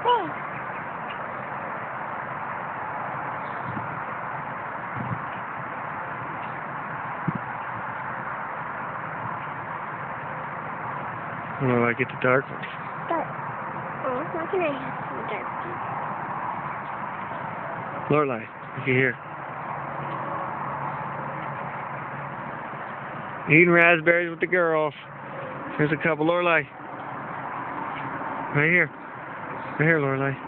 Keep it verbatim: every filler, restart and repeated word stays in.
Oh, I get the dark one. Dark. Oh, why can I have some dark ones? Lowla, look here. Eating raspberries with the girls. Here's a couple, Lowla. Right here. Right here, Lowla.